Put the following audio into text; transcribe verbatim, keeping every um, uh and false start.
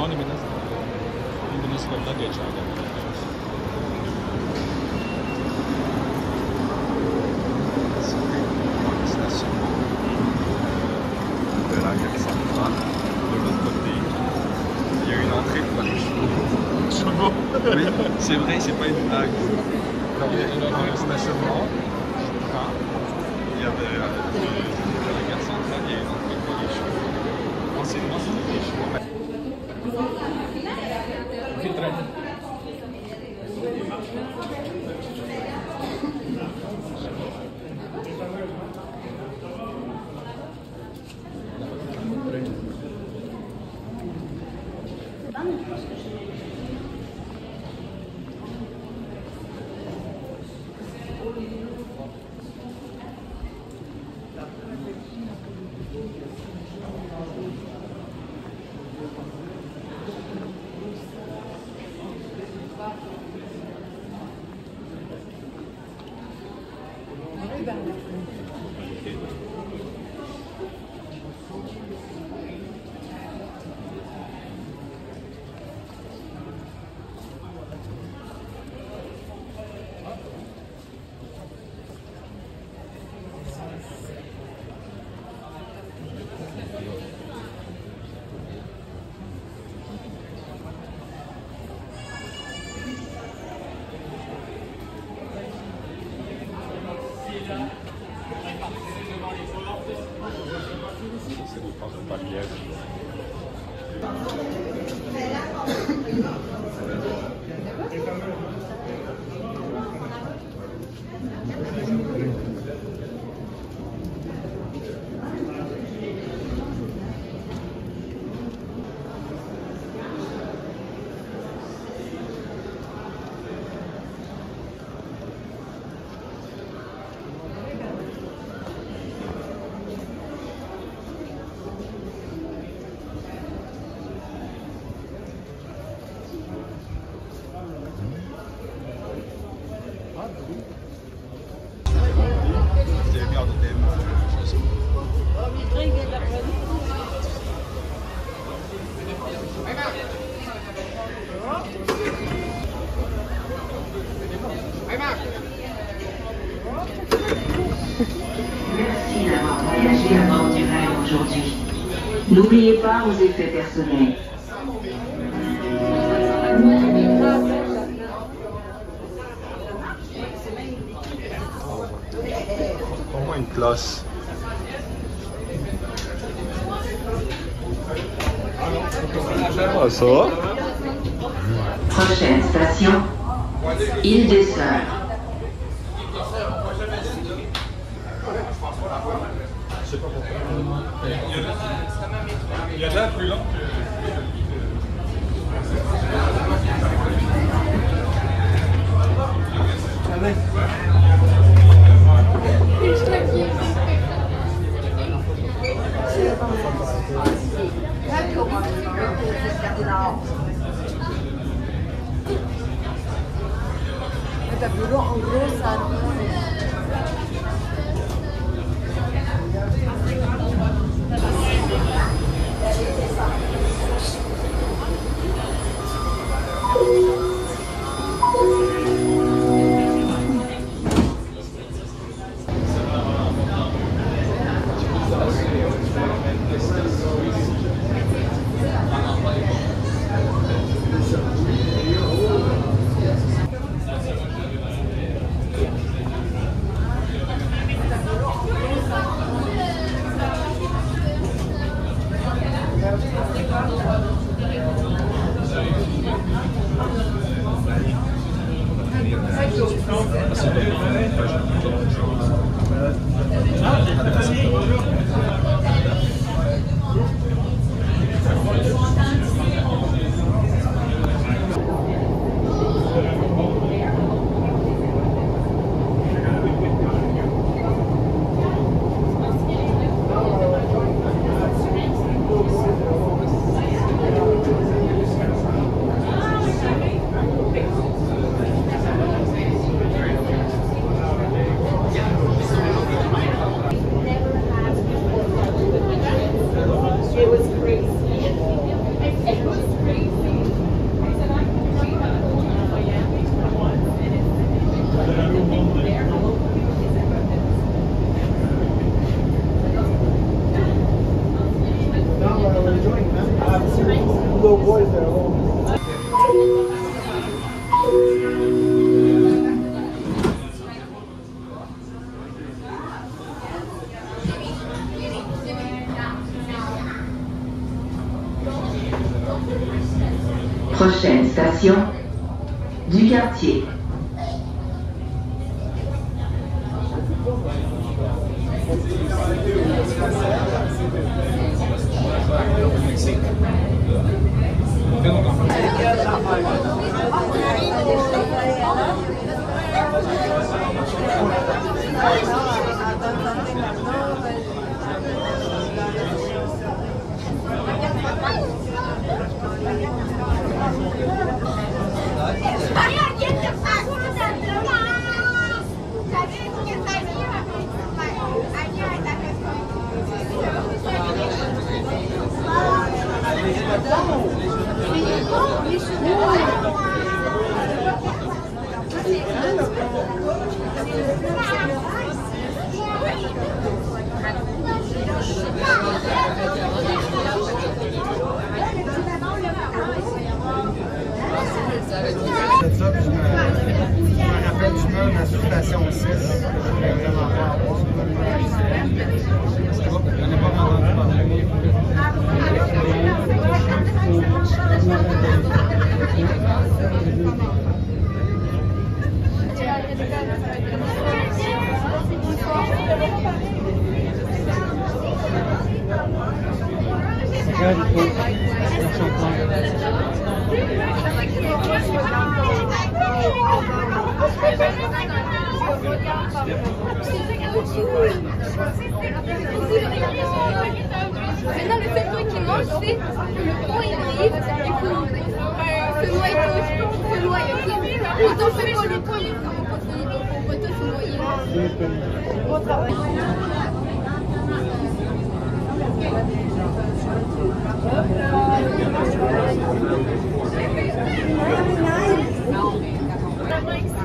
twenty minutes. twenty minutes for luggage. De la gare centrale. De l'autre côté, il y a une entrée pour les chevaux. Chevaux. Oui, c'est vrai, c'est pas une blague. Donc, il y a un stationnement. Il y avait euh, de la gare centrale, il y a une entrée pour les chevaux. Anciennement, c'était des chevaux. C'est des portes palières. Merci d'avoir voyagé à Montréal aujourd'hui. N'oubliez pas vos effets personnels. Au moins une place. Ah, ça va? Prochaine station, Île des Sœurs. Il y a de là plus long. T'as vu l'eau en gros ça. Station du quartier. C'est ça, puis je me, je me rappelle du mur de la station six, que je voulais vraiment pas avoir. C'est bon, j'en ai pas entendu parler. Maintenant, le seul truc qui manque, c'est que le pont est brise, du coup, euh, se noie tous, se noie, ok? Quand on fait pas le pont, on continue, donc on va tous se noyer. Bon travail. Non, mais